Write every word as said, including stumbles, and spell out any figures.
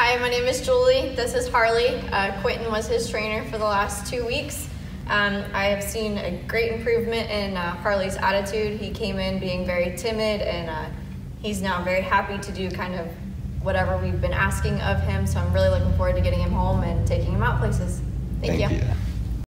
Hi, my name is Julie. This is Harley. Uh, Quentin was his trainer for the last two weeks. Um, I have seen a great improvement in uh, Harley's attitude. He came in being very timid, and uh, he's now very happy to do kind of whatever we've been asking of him. So I'm really looking forward to getting him home and taking him out places. Thank, Thank you. you.